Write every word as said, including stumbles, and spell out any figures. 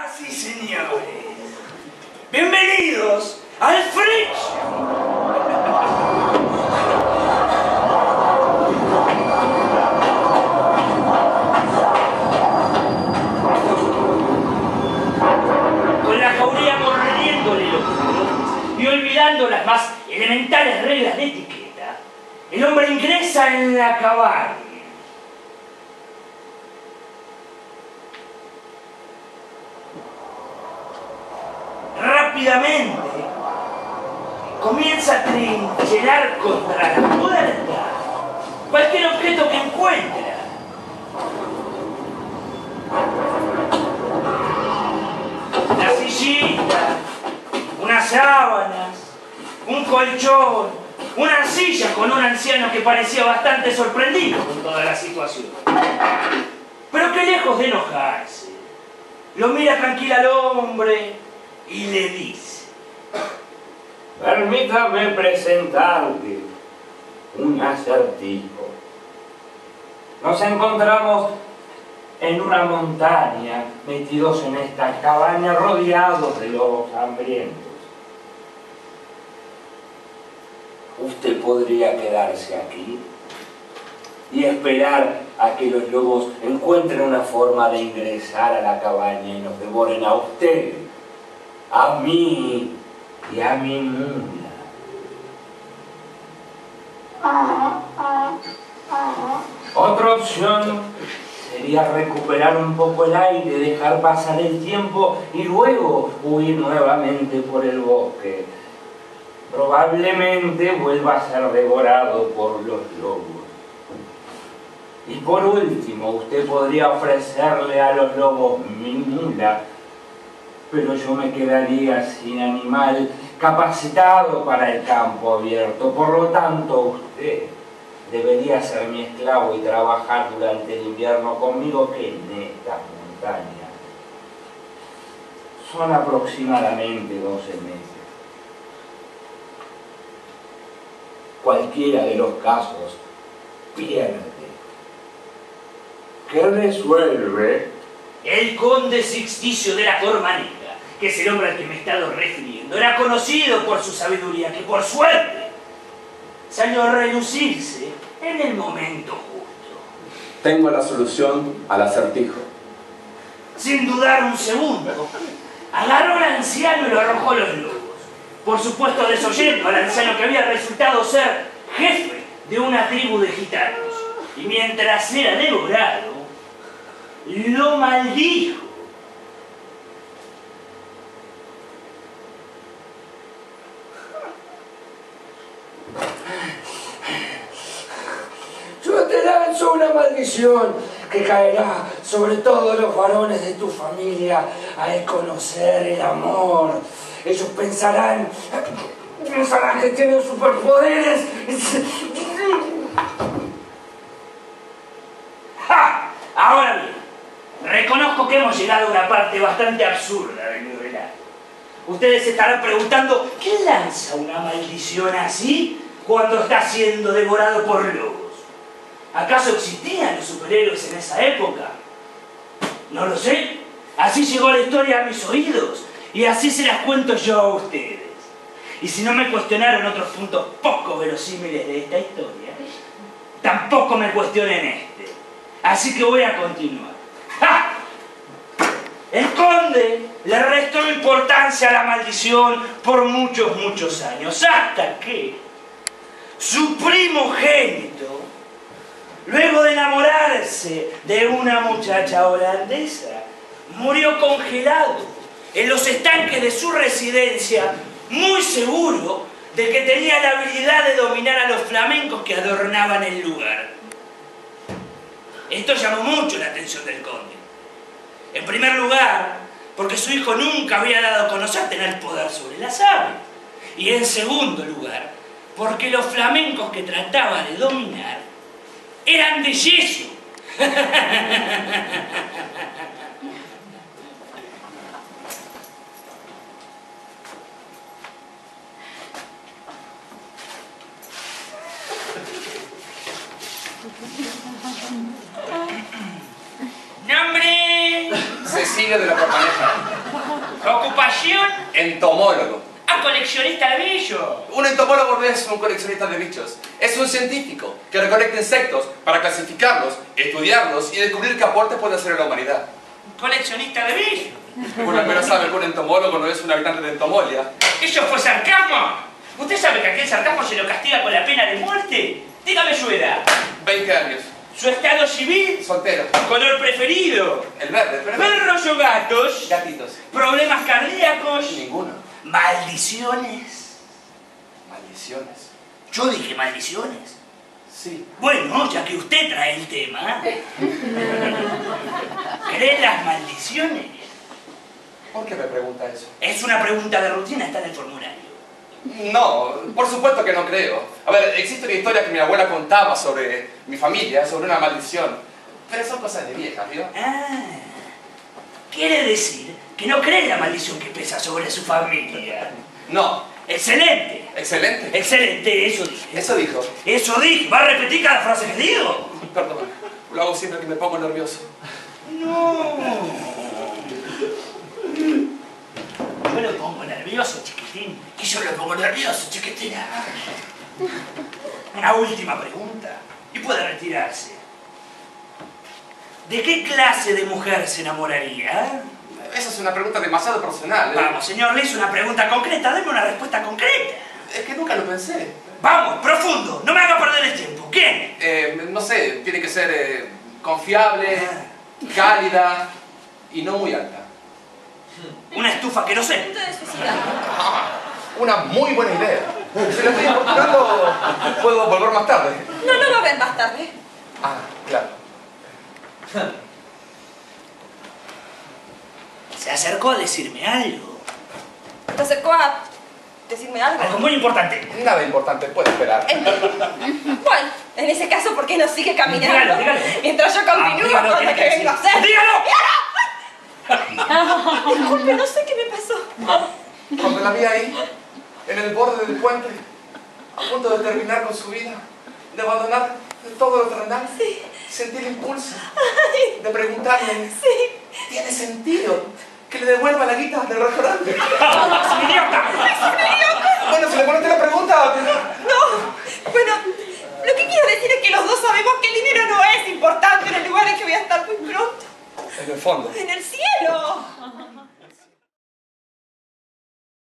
Señoras y señores, bienvenidos al Friction. Con la jauría mordiéndole los codos y olvidando las más elementales reglas de etiqueta, el hombre ingresa en la cabaña. Rápidamente comienza a trincherar contra la puerta cualquier objeto que encuentra. Una sillita, unas sábanas, un colchón, una silla con un anciano que parecía bastante sorprendido con toda la situación. Pero que lejos de enojarse, lo mira tranquila al hombre y le dice: permítame presentarte un acertijo. Nos encontramos en una montaña, metidos en esta cabaña, rodeados de lobos hambrientos. Usted podría quedarse aquí y esperar a que los lobos encuentren una forma de ingresar a la cabaña y nos devoren a usted, a mí y a mi mula. Otra opción sería recuperar un poco el aire, dejar pasar el tiempo y luego huir nuevamente por el bosque. Probablemente vuelva a ser devorado por los lobos. Y por último, usted podría ofrecerle a los lobos mi mula, pero yo me quedaría sin animal capacitado para el campo abierto. Por lo tanto, usted debería ser mi esclavo y trabajar durante el invierno conmigo, que en estas montañas son aproximadamente doce meses. Cualquiera de los casos pierde. ¿Qué resuelve? El conde Sixticio de la Cormanera, que es el hombre al que me he estado refiriendo, era conocido por su sabiduría, que por suerte salió a relucirse en el momento justo. Tengo la solución al acertijo. Sin dudar un segundo, agarró al anciano y lo arrojó a los lobos. Por supuesto, desoyendo al anciano, que había resultado ser jefe de una tribu de gitanos. Y mientras era devorado, lo maldijo. Yo te lanzo una maldición que caerá sobre todos los varones de tu familia al conocer el amor. Ellos pensarán, pensarán que tienen superpoderes. ¡Ja! Ahora bien, reconozco que hemos llegado a una parte bastante absurda de mi relato. Ustedes se estarán preguntando, ¿quién lanza una maldición así cuando está siendo devorado por lobos? ¿Acaso existían los superhéroes en esa época? No lo sé. Así llegó la historia a mis oídos y así se las cuento yo a ustedes. Y si no me cuestionaron otros puntos poco verosímiles de esta historia, tampoco me cuestionen este. Así que voy a continuar. ¡Ja! El conde le restó importancia a la maldición por muchos, muchos años, hasta que su primogénito, luego de enamorarse de una muchacha holandesa, murió congelado en los estanques de su residencia, muy seguro de que tenía la habilidad de dominar a los flamencos que adornaban el lugar. Esto llamó mucho la atención del conde. En primer lugar, porque su hijo nunca había dado a conocer tener poder sobre las aves. Y en segundo lugar, porque los flamencos que trataba de dominar eran de yeso. ¡Nombre! Cecilia de la Cormanera. Ocupación Entomólogo. a coleccionista de bichos. Un entomólogo no es un coleccionista de bichos. Es un científico que recolecta insectos para clasificarlos, estudiarlos y descubrir qué aporte puede hacer a la humanidad. Coleccionista de bichos. Uno al menos sabe que un entomólogo no es un habitante de Entomolia. ¿Eso fue sarcasmo? ¿Usted sabe que aquel sarcasmo se lo castiga con la pena de muerte? Dígame su edad. veinte años. Su estado civil. Soltero. Color preferido. El verde, pero... Perros o gatos. Gatitos. Problemas cardíacos. Ninguno. Maldiciones. Maldiciones. Yo dije maldiciones. Sí. Bueno, ya que usted trae el tema, ¿cree en las maldiciones? ¿Por qué me pregunta eso? Es una pregunta de rutina, está en el formulario. No, por supuesto que no creo. A ver, existe una historia que mi abuela contaba sobre mi familia, sobre una maldición. Pero son cosas de viejas, ¿vio? Ah, quiere decir que no cree en la maldición que pesa sobre su familia. No. ¡Excelente! Excelente. ¡Excelente! Eso dije. Eso dijo. Eso dije. ¿Va a repetir cada frase que digo? Perdón, lo hago siempre que me pongo nervioso. No. Yo lo pongo nervioso, chiquitín. Que yo lo pongo nervioso, chiquitina. Una última pregunta. Y puede retirarse. ¿De qué clase de mujer se enamoraría? Esa es una pregunta demasiado personal, ¿eh? Vamos, señor, le hice una pregunta concreta. Deme una respuesta concreta. Es que nunca lo pensé. Vamos, profundo. No me haga perder el tiempo. ¿Quién? Eh, no sé, tiene que ser eh, confiable, cálida y no muy alta. Una estufa que no sé. Punto de suicidio. Ah, una muy buena idea. Si la estoy incorporando, puedo volver más tarde. No, no va a ver más tarde. Ah, claro. Se acercó a decirme algo. ¿Te acercó a decirme algo? Algo muy importante. Nada importante, puede esperar. Bueno, en ese caso, ¿por qué no sigue caminando? Dígalo, dígalo. Mientras yo continúo Ah, dígalo, con tiene lo que que decir. vengo a hacer. ¡Dígalo! Disculpe, no sé qué me pasó. Cuando la vi ahí, en el borde del puente, a punto de terminar con su vida, de abandonar todo lo terrenal, Sí. sentí el impulso Ay, de preguntarle, sí. ¿tiene sentido que le devuelva la guita del restaurante? ¡Es un idiota! Bueno, si le molesta la pregunta... No, bueno, lo que quiero decir es que los dos sabemos que el dinero no es importante en el lugar en que voy a estar muy pronto. En el fondo. En el cielo.